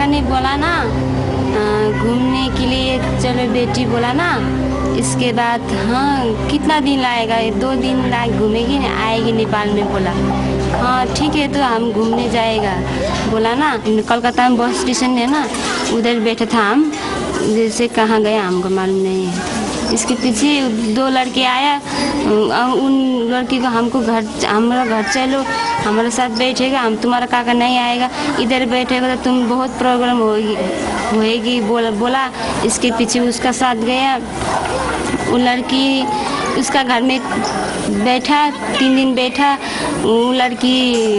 काका ने बोला ना घूमने के लिए चलो बेटी बोला ना, इसके बाद हाँ कितना दिन लाएगा, 2 दिन लाए घूमेगी ना, आएगी नेपाल में बोला। हाँ ठीक है तो हम घूमने जाएगा बोला ना। कोलकाता में बस स्टेशन है ना, उधर बैठे था हम, जैसे कहाँ गया हमको मालूम नहीं है। इसके पीछे 2 लड़के आया, उन लड़की को हमको हमारा घर चलो, हमारे साथ बैठेगा, हम तुम्हारा काका नहीं आएगा, इधर बैठेगा तो तुम बहुत प्रॉब्लम होएगी बोला। इसके पीछे उसका साथ गया, वो लड़की उसका घर में बैठा, 3 दिन बैठा। वो लड़की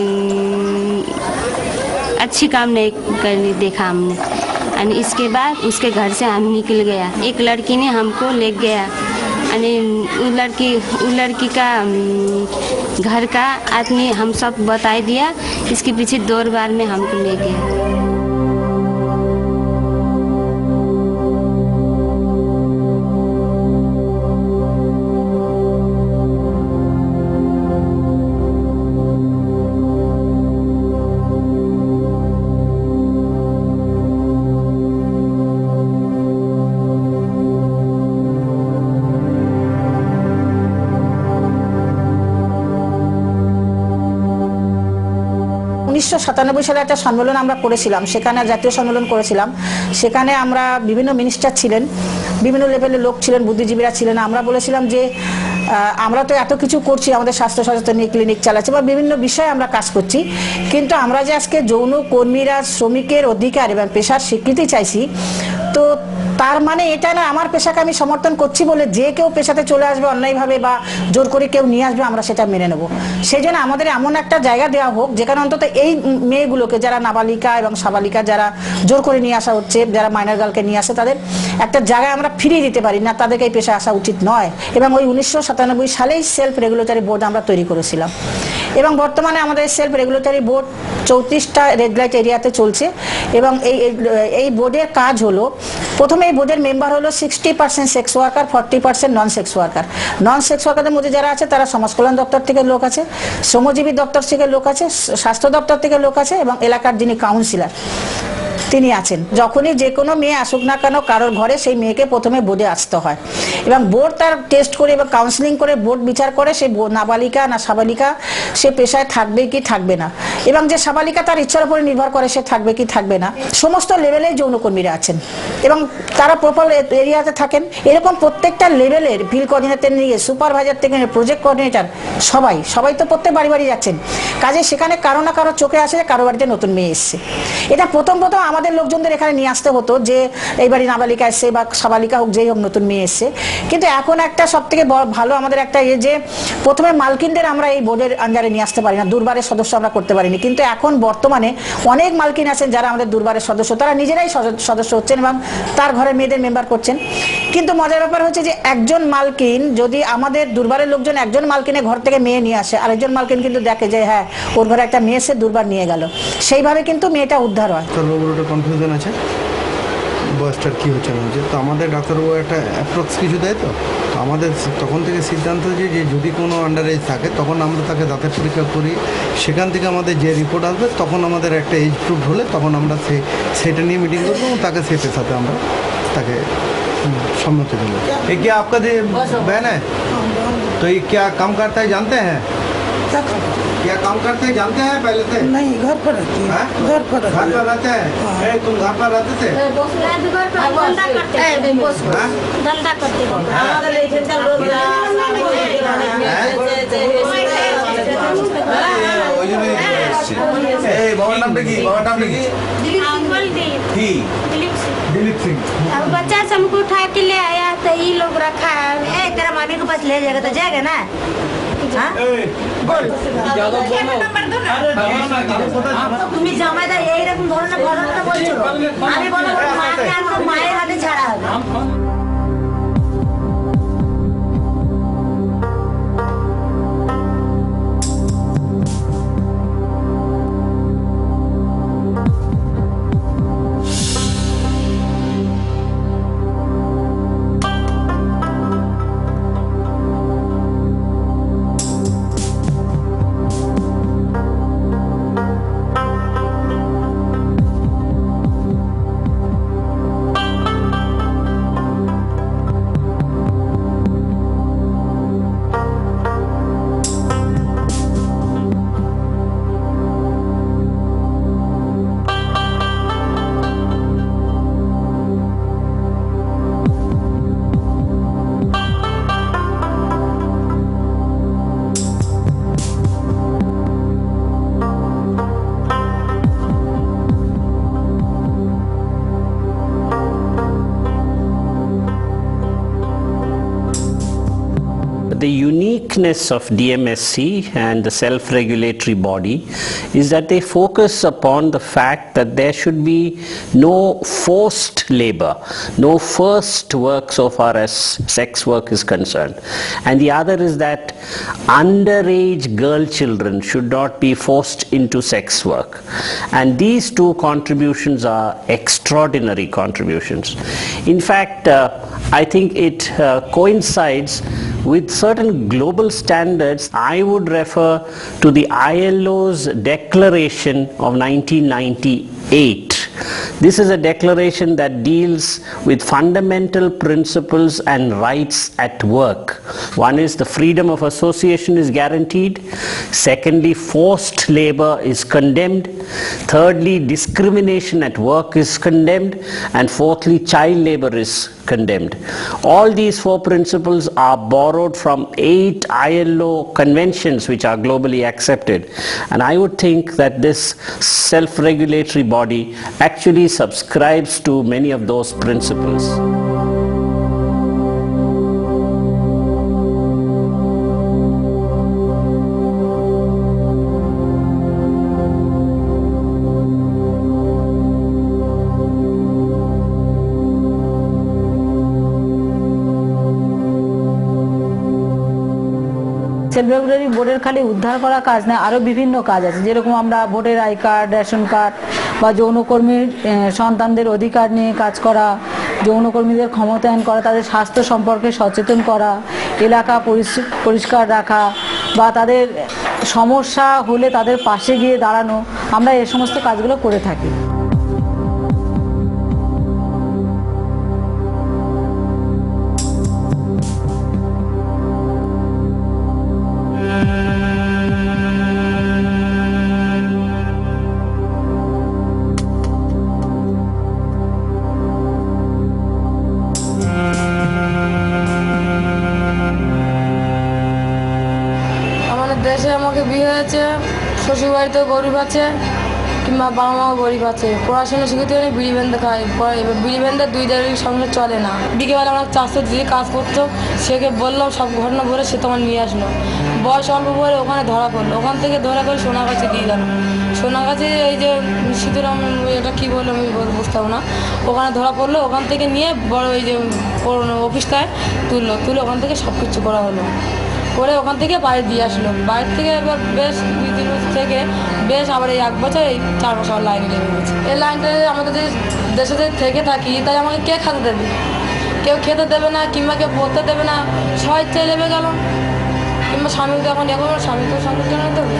अच्छी काम नहीं करनी देखा हमने, और इसके बाद उसके घर से हम निकल गया। एक लड़की ने हमको ले गया, वो लड़की का घर का आदमी हम सब बता दिया। इसके पीछे 2 बार में हमको ले गया। সালে একটা সম্মেলন আমরা করেছিলাম, সেখানে জাতীয় সম্মেলন করেছিলাম। সেখানে আমরা বিভিন্ন মিনিস্টার ছিলেন, বিভিন্ন লেভেলের লোক ছিলেন, বুদ্ধিজীবীরা ছিলেন। আমরা বলেছিলাম যে আমরা তো এত কিছু করছি, আমাদের স্বাস্থ্য সচেতন ক্লিনিক চালাচ্ছি বা বিভিন্ন বিষয়ে আমরা কাজ করছি, কিন্তু আমরা যে আজকে যৌন কর্মীরা শ্রমিকের অধিকার এবং পেশার স্বীকৃতি চাইছি, তো তার মানে এটা না আমার পেশাকে আমি সমর্থন করছি বলে যে কেউ পেশাতে চলে আসবে অন্যায়ভাবে বা জোর করে কেউ নিয়ে আসবে আমরা সেটা মেনে নেব। সেই জন্য আমাদের এমন একটা জায়গা দেওয়া হোক যেখানে অন্তত এই মেয়েগুলোকে, যারা নাবালিকা এবং সাবালিকা, যারা জোর করে নিয়ে আসা হচ্ছে, যারা মাইনর গার্লকে নিয়ে আসে, তাদের একটা জায়গায় আমরা ফিরিয়ে দিতে পারি না, তাদেরকে এই পেশায় আসা উচিত নয়। এবং ওই 1997 সালেই সেলফ রেগুলেটরি বোর্ড আমরা তৈরি করেছিলাম, এবং বর্তমানে আমাদের সেলফ রেগুলেটরি বোর্ড 34টা রেড লাইট এরিয়াতে চলছে। এবং এই বোর্ডের কাজ হলো, প্রথমে এই বোর্ডের মেম্বার হলো 60% sex worker, 40% non sex worker. Non sex ওয়ার্কারদের মধ্যে যারা আছে তারা সমাজ কল্যাণ দপ্তর থেকে লোক আছে, শ্রমজীবী দপ্তর থেকে লোক আছে, স্বাস্থ্য দপ্তর থেকে লোক আছে, এবং এলাকার যিনি কাউন্সিলর তিনি আছেন। যখনই যে কোনো মেয়ে আসুক না কেন কারোর ঘরে, সেই মেয়েকে প্রথমে বোর্ডে আসতে হয়, এবং বোর্ড তার টেস্ট করে এবং কাউন্সিলিং করে বোর্ড বিচার করে সে নাবালিকা না সাবালিকা, সে পেশায় থাকবে কি থাকবে না, এবং যে সাবালিকা তার ইচ্ছার উপরে নির্ভর করে সে থাকবে কি থাকবে না। সমস্ত লেভেলে যৌনকর্মীরা আছেন এবং তারা প্রপার এরিয়াতে থাকেন। এরকম প্রত্যেকটা লেভেলের ফিল্ড কোঅর্ডিনেটর নিয়ে, সুপারভাইজার থেকে প্রজেক্ট কোঅর্ডিনেটর, সবাই তো প্রত্যেক বাড়ি বাড়ি যাচ্ছেন। কাজে সেখানে কারো না কারো চোখে আসে যে কারো বাড়িতে নতুন মেয়ে এসছে। এটা প্রথম আমাদের লোকজনদের এখানে নিয়ে আসতে হতো যে এই বাড়ি নাবালিকা এসছে বা সাবালিকা হোক, যেই হোক, নতুন মেয়ে এসছে। কিন্তু এখন একটা সব থেকে ভালো আমাদের একটা যে প্রথমে মালকিনদের আমরা এই বোর্ডের আন্ডারে নিয়ে আসতে পারি না, দুর্বারের সদস্য আমরা করতে পারিনি, কিন্তু এখন বর্তমানে অনেক মালকিন আছেন যারা আমাদের দুর্বারের সদস্য, তারা নিজেরাই সদস্য হচ্ছেন এবং তার ঘরের মেয়েদের মেম্বার করছেন। কিন্তু মজার ব্যাপার হচ্ছে যে একজন মালকিন, যদি আমাদের দুর্বারের লোকজন একজন মালকিনের ঘর থেকে মেয়ে নিয়ে আসে, আরেকজন মালকিন কিন্তু দেখে যে হ্যাঁ ওর ঘরে একটা মেয়ে এসে দুর্বার নিয়ে গেল, সেইভাবে কিন্তু মেয়েটা উদ্ধার হয়। কনফিউশন আছে বয়সটার কী হচ্ছে না হচ্ছে, তো আমাদের ডাক্তারবাবু একটা অ্যাপ্রক্স কিছু দেয়, তো আমাদের তখন থেকে সিদ্ধান্ত যে যদি কোনো আন্ডার এজ থাকে তখন আমরা তাকে দাঁতের পরীক্ষা করি, সেখান থেকে আমাদের যে রিপোর্ট আসবে তখন আমাদের একটা এজ প্রুফ হলে তখন আমরা সেটা নিয়ে মিটিং করবো এবং তাকে সেই পেশাতে আমরা তাকে সম্মতি দেবো। ये क्या आपका बहन है? तो ये क्या काम करता है जानते हैं? क्या काम करते हैं जानते हैं पहले से? नहीं, घर पर रहती है। घर पर रहते हैं। तुम घर पर रहते थे? धंधा करते बाबार नाम की दिलीप सिंह। अब बच्चा से हमको उठा के ले आया तो ये लोग रखा है। तेरा मामी के पास ले जाएगा तो जाएगा ना। তুমি জামাইদা এইরকম ধরনের ঘটনা বলছো, আমি বলবো মাকে আমার মায়ের হাতে ছাড়া হবে। uniqueness of DMSC and the self-regulatory body is that they focus upon the fact that there should be no forced labor, no forced work so far as sex work is concerned. And the other is that underage girl children should not be forced into sex work. And these two contributions are extraordinary contributions. In fact, I think it coincides with certain global standards. I would refer to the ILO's declaration of 1998. This is a declaration that deals with fundamental principles and rights at work. One is the freedom of association is guaranteed. Secondly, forced labor is condemned. Thirdly, discrimination at work is condemned. And fourthly, child labor is condemned. All these four principles are borrowed from 8 ILO conventions which are globally accepted. And I would think that this self-regulatory body actually subscribes to many of those principles. Self regulatory বোর্ডের খালি উদ্ধার করা কাজ না, আরও বিভিন্ন কাজ আছে, যেরকম আমরা voter I card, ration card বা যৌনকর্মীর সন্তানদের অধিকার নিয়ে কাজ করা, যৌনকর্মীদের ক্ষমতায়ন করা, তাদের স্বাস্থ্য সম্পর্কে সচেতন করা, এলাকা পরিষ্কার রাখা বা তাদের সমস্যা হলে তাদের পাশে গিয়ে দাঁড়ানো, আমরা এই সমস্ত কাজগুলো করে থাকি। দেশে আমাকে বিয়ে হয়েছে, শ্বশুরবাড়িতেও গরিব আছে কিংবা বাবা মাও গরিব আছে, পড়াশোনা শিখতে হলে বিড়ি বেঁধে খায়, বিড়ি বেঁধে 2 জায়গায় সঙ্গে চলে না। বিকেবেলা আমার চাষের দিকে কাজ করতো, সেকে বললাম সব ঘটনা বলে, সে তোমার নিয়ে আসলো। বয়স অল্প বলে ওখানে ধরা পড়লো, ওখান থেকে ধরা করে সোনাগাছি দিয়ে গেল। সোনাগাছি এই যে সিঁদুরাম, এটা কী বললো আমি বুঝতাম না, ওখানে ধরা পড়লো। ওখান থেকে নিয়ে বড় এই যে অফিসটায় তুলে ওখান থেকে সব কিছু করা হলো, করে ওখান থেকে বাড়ি দিয়ে আসলো। বাড়ির থেকে এবার বেশ 2-3 বছর থেকে বেশ আবার এই 1 বছর এই 4 বছর লাইনে লেগে গেছে। এই লাইনটা আমাদের যে দেশে থেকে থাকি, তাই আমাকে কে খেতে দেবে? কেউ খেতে দেবে না, কিংবা কেউ পড়তে দেবে না, স্বেচ্ছায় লেবে গেল। কিংবা স্বামী তো এখন এখন স্বামী তো সঙ্গে কেন দেবে?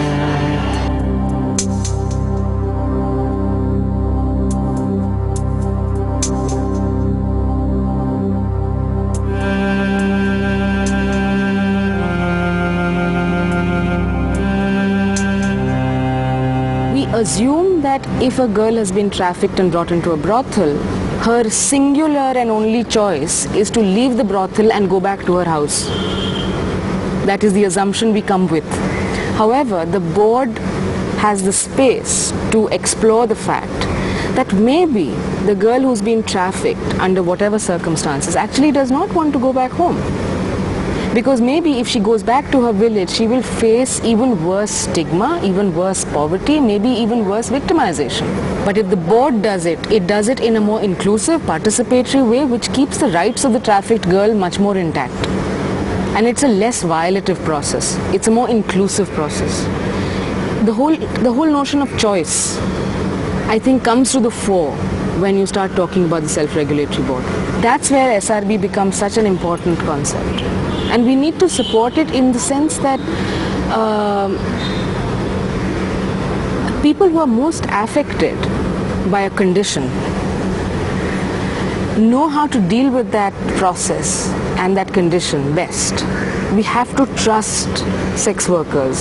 Assume that if a girl has been trafficked and brought into a brothel, her singular and only choice is to leave the brothel and go back to her house. That is the assumption we come with. However, the board has the space to explore the fact that maybe the girl who's been trafficked under whatever circumstances actually does not want to go back home. Because maybe if she goes back to her village, she will face even worse stigma, even worse poverty, maybe even worse victimization. But if the board does it, it does it in a more inclusive, participatory way, which keeps the rights of the trafficked girl much more intact. And it's a less violative process. It's a more inclusive process. The whole notion of choice, I think, comes to the fore when you start talking about the self-regulatory board. That's where SRB becomes such an important concept. And we need to support it in the sense that people who are most affected by a condition know how to deal with that process and that condition best. We have to trust sex workers.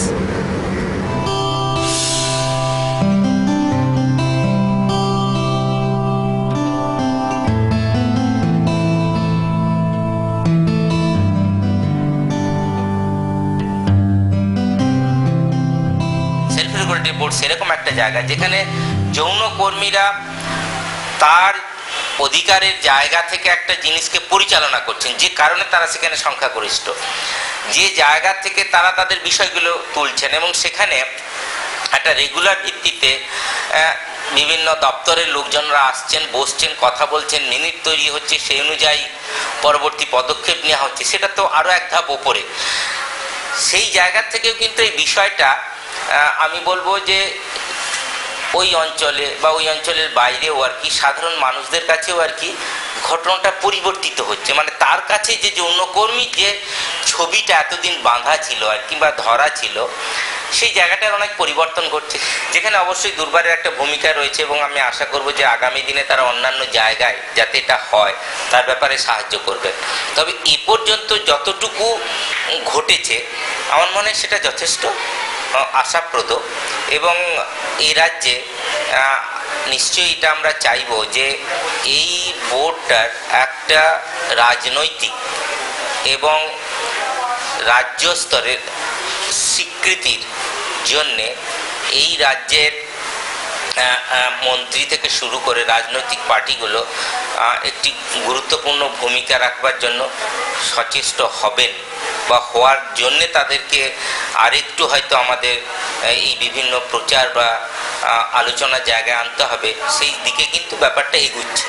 Self regulatory board সেরকম একটা জায়গা যেখানে যৌনকর্মীরা তার অধিকারের জায়গা থেকে একটা জিনিসকে পরিচালনা করছেন, যে কারণে তারা সেখানে সংখ্যাগরিষ্ঠ, যে জায়গা থেকে তারা তাদের বিষয়গুলো তুলছেন, এবং সেখানে একটা রেগুলার ভিত্তিতে বিভিন্ন দপ্তরের লোকজনরা আসছেন, বসছেন, কথা বলছেন, মিনিট তৈরি হচ্ছে, সেই অনুযায়ী পরবর্তী পদক্ষেপ নেওয়া হচ্ছে, সেটা তো আরও এক ধাপ ওপরে। সেই জায়গা থেকেও কিন্তু এই বিষয়টা আমি বলবো যে ওই অঞ্চলে বা ওই অঞ্চলের বাইরেও আর কি সাধারণ মানুষদের কাছেও আর কি ঘটনাটা পরিবর্তিত হচ্ছে। মানে তার কাছে যে যৌনকর্মী যে ছবিটা এতদিন বাঁধা ছিল আর কি বা ধরা ছিল, সেই জায়গাটার অনেক পরিবর্তন ঘটছে, যেখানে অবশ্যই দুর্বারের একটা ভূমিকা রয়েছে, এবং আমি আশা করব যে আগামী দিনে তারা অন্যান্য জায়গায় যাতে এটা হয় তার ব্যাপারে সাহায্য করবে। তবে এ পর্যন্ত যতটুকু ঘটেছে আমার মনে হয় সেটা যথেষ্ট আশাপ্রদ, এবং এই রাজ্যে নিশ্চয়ই এটা আমরা চাইব যে এই বোর্ডটার একটা রাজনৈতিক এবং রাজ্য স্তরের স্বীকৃতির জন্যে এই রাজ্যের মন্ত্রী থেকে শুরু করে রাজনৈতিক পার্টিগুলো একটি গুরুত্বপূর্ণ ভূমিকা রাখবার জন্য সচেষ্ট হবেন, বা হওয়ার জন্যে তাদেরকে আরেকটু হয়তো আমাদের এই বিভিন্ন প্রচার বা আলোচনার জায়গায় আনতে হবে। সেই দিকে কিন্তু ব্যাপারটা এগুচ্ছে।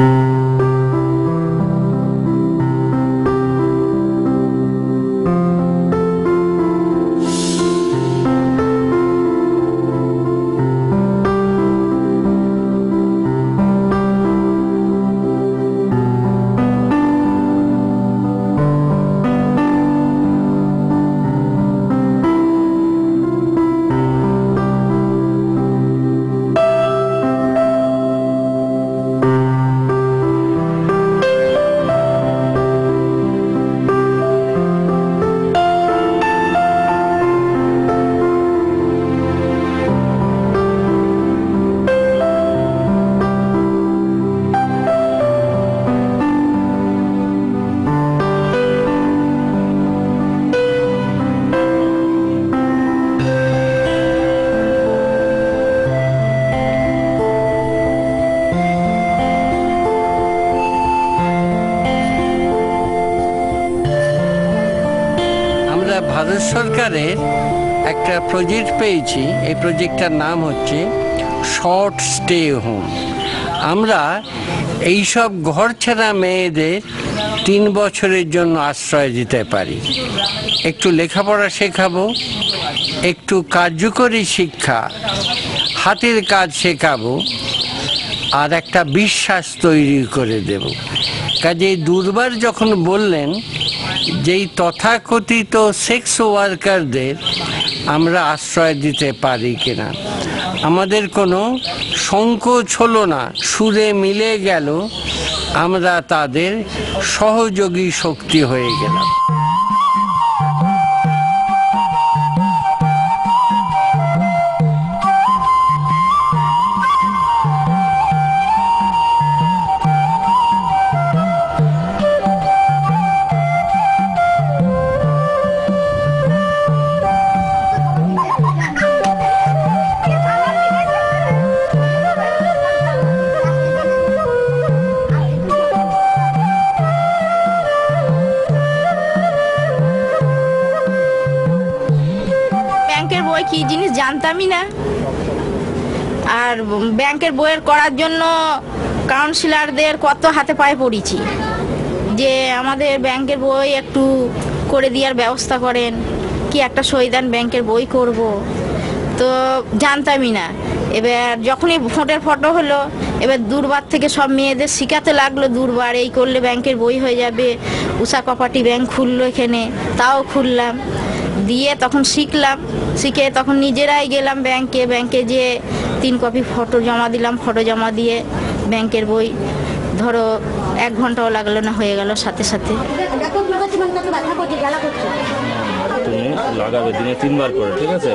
ভারত সরকারের একটা প্রজেক্ট পেয়েছি, এই প্রজেক্টটার নাম হচ্ছে শর্ট স্টে হোম। আমরা এইসব ঘরছাড়া মেয়েদের 3 বছরের জন্য আশ্রয় দিতে পারি। একটু লেখাপড়া শেখাবো, একটু কার্যকরী শিক্ষা, হাতের কাজ শেখাবো, আর একটা বিশ্বাস তৈরি করে দেব। কাজেই দুর্বার যখন বললেন যেই তথাকথিত সেক্স ওয়ার্কারদের আমরা আশ্রয় দিতে পারি কিনা, আমাদের কোনো সংকোচ হলো না, সুরে মিলে গেল, আমরা তাদের সহযোগী শক্তি হয়ে গেলাম। কি জিনিস জানতামই না, আর ব্যাংকের বইয়ের করার জন্য কাউন্সিলরদের কত হাতে পায়ে পড়েছি যে আমাদের ব্যাংকের বই একটু করে দেওয়ার ব্যবস্থা করেন, কি একটা সইদান ব্যাংকের বই করব, তো জানতামই না। এবার যখনই ভোটের ফটো হলো, এবার দুর্বার থেকে সব মেয়েদের শিখাতে লাগলো, দুর্বার এই করলে ব্যাংকের বই হয়ে যাবে, উষা কপাটি ব্যাংক খুললো এখানে, তাও খুললাম, দিয়ে তখন শিখলাম, শিখে তখন নিজেরাই গেলাম ব্যাংকে যেয়ে 3 কপি ফটো জমা দিলাম, ফটো জমা দিয়ে ব্যাংকের বই ধরো 1 ঘন্টাও লাগলো না, হয়ে গেল সাথে সাথে। তুমি লাগাবে দিনে 3 বার করে, ঠিক আছে?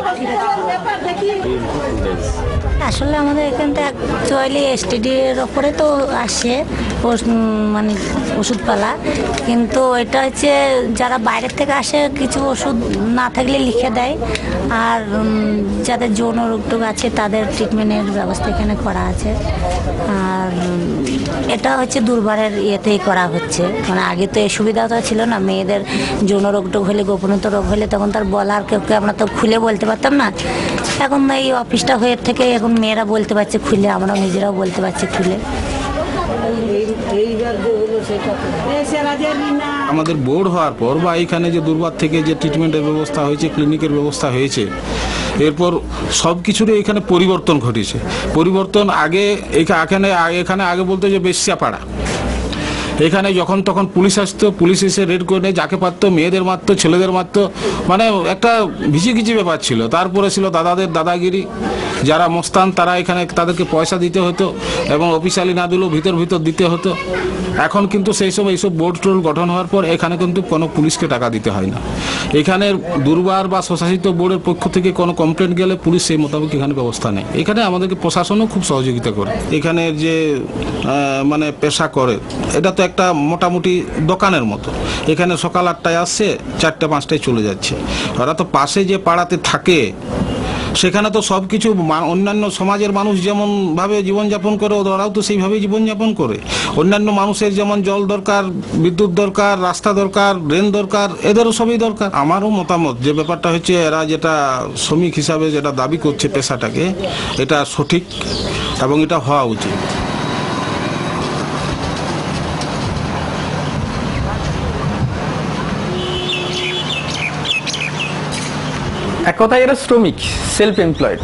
আসলে আমাদের এখানটা অ্যাকচুয়ালি এসটিডির ওপরে তো আসে মানে ওষুধপালা, কিন্তু এটা হচ্ছে যারা বাইরের থেকে আসে কিছু ওষুধ না থাকলে লিখে দেয়, আর যাদের যৌন রোগ আছে তাদের ট্রিটমেন্টের ব্যবস্থা এখানে করা আছে। আর এটা হচ্ছে দুর্বারের ইয়েতেই করা হচ্ছে, মানে আগে তো এই সুবিধাটা ছিল না, মেয়েদের যৌন রোগ হলে গোপনীয়তা রোগ হলে তখন তার বলার কেউ আমরা তো খুলে বলতে পারতাম না। এখন এই অফিসটা হয়ে থেকে এখন মেয়েরা বলতে পারছে খুলে, আমরা নিজেরাও বলতে পারছি খুলে। আমাদের বোর্ড হওয়ার পর বা এখানে যে দুর্বার থেকে যে ট্রিটমেন্টের ব্যবস্থা হয়েছে, ক্লিনিকের ব্যবস্থা হয়েছে, এরপর সব কিছুরই এখানে পরিবর্তন ঘটেছে। পরিবর্তন এখানে আগে বলতো যে বেশ্যাপাড়া, এখানে যখন তখন পুলিশ আসতো, পুলিশ এসে রেড করে যাকে পারতো মেয়েদের মারতো, ছেলেদের মারতো, মানে একটা ভিজিখিচি ব্যাপার ছিল। তারপরে ছিল দাদাদের দাদাগিরি, যারা মস্তান তারা এখানে তাদেরকে পয়সা দিতে হতো এবং অফিসিয়ালি না দিলেও ভিতর দিতে হতো। এখন কিন্তু এইসব বোর্ড টোল গঠন হওয়ার পর এখানে কিন্তু কোনো পুলিশকে টাকা দিতে হয় না। এখানে দুর্বার বা স্বশাসিত বোর্ডের পক্ষ থেকে কোনো কমপ্লেন গেলে পুলিশ সেই মোতাবেক এখানে ব্যবস্থা নেয়। এখানে আমাদেরকে প্রশাসনও খুব সহযোগিতা করে। এখানে যে মানে পেশা করে, এটা তো একটা মোটামুটি দোকানের মতো। এখানে সকাল 8টায় আসছে, 4টে-5টায় চলে যাচ্ছে। ওরা তো পাশে যে পাড়াতে থাকে সেখানে তো সব কিছু অন্যান্য সমাজের মানুষ যেমন ভাবে জীবনযাপন করে ওরাও তো সেইভাবেই জীবনযাপন করে। অন্যান্য মানুষের যেমন জল দরকার, বিদ্যুৎ দরকার, রাস্তা দরকার, ড্রেন দরকার, এদেরও সবই দরকার। আমারও মতামত যে ব্যাপারটা হচ্ছে এরা যেটা শ্রমিক হিসাবে যেটা দাবি করছে পেশাটাকে, এটা সঠিক এবং এটা হওয়া উচিত। এক কথায় এরা শ্রমিক, সেলফ এমপ্লয়েড।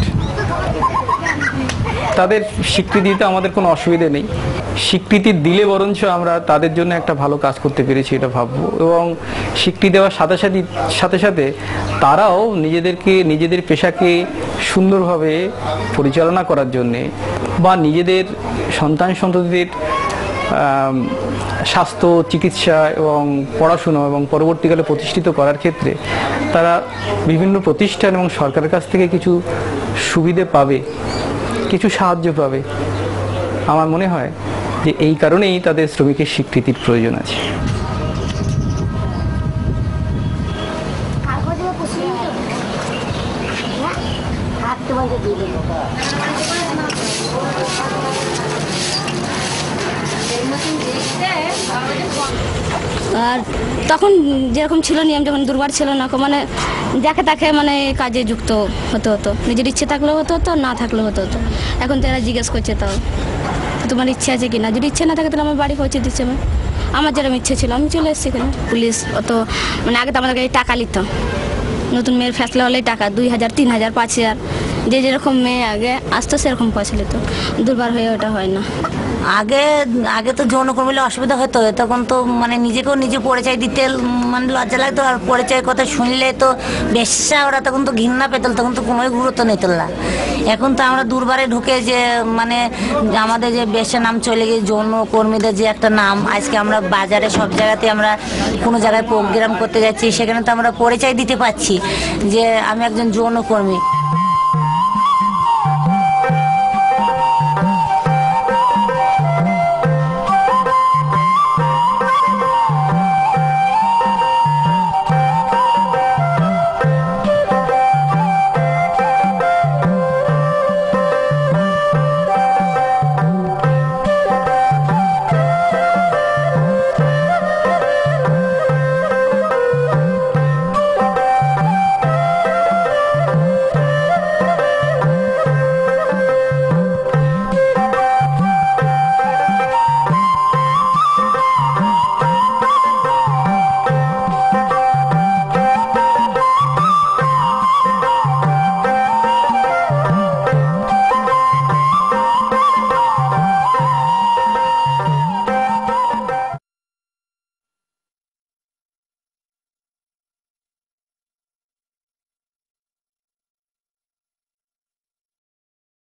তাদের স্বীকৃতি দিতে আমাদের কোনো অসুবিধে নেই। স্বীকৃতি দিলে বরঞ্চ আমরা তাদের জন্য একটা ভালো কাজ করতে পেরেছি এটা ভাববো, এবং স্বীকৃতি দেওয়ার সাথে সাথে তারাও নিজেদের পেশাকে সুন্দরভাবে পরিচালনা করার জন্যে বা নিজেদের সন্ততিদের স্বাস্থ্য, চিকিৎসা এবং পড়াশুনো এবং পরবর্তীকালে প্রতিষ্ঠিত করার ক্ষেত্রে তারা বিভিন্ন প্রতিষ্ঠান এবং সরকারের কাছ থেকে কিছু সুবিধে পাবে, কিছু সাহায্য পাবে। আমার মনে হয় যে এই কারণেই তাদের শ্রমিকের স্বীকৃতির প্রয়োজন আছে। আর তখন যেরকম ছিল নিয়ম, যখন দুর্বার ছিল না, মানে যাকে তাকে মানে কাজে যুক্ত হতো, নিজের ইচ্ছে থাকলেও হতো, না থাকলেও হতো। এখন তো এরা জিজ্ঞেস করছে, তাও তোমার ইচ্ছে আছে কিনা, যদি ইচ্ছে না থাকে তাহলে আমার বাড়ি পৌঁছে দিচ্ছে। আমার যেরকম ইচ্ছে ছিল আমি চলে এসেছি এখানে। পুলিশ অত মানে আগে তো আমাদেরকে টাকা নিত, নতুন মেয়ের ফ্যাসলা হলেই টাকা 2000, 3000, 5000, যে যেরকম মেয়ে আগে আসতো সেরকম পয়সা নিত। দুর্বার হয়ে ওটা হয় না। আগে তো যৌনকর্মীর অসুবিধা হতো, তখন তো মানে নিজেকেও নিজে পরিচয় দিতে মানে লজ্জা লাগতো, আর পরিচয়ের কথা শুনলে তো বেশ্যা ওরা তখন তো ঘৃণা পেতল, তখন তো কোনোই গুরুত্ব নিত না। এখন তো আমরা দুর্বারে ঢুকে যে মানে আমাদের যে বেশ্যা নাম চলে গিয়ে যৌনকর্মীদের যে একটা নাম, আজকে আমরা বাজারে সব জায়গাতে আমরা কোনো জায়গায় প্রোগ্রাম করতে যাচ্ছি, সেখানে তো আমরা পরিচয় দিতে পারছি যে আমি একজন যৌনকর্মী।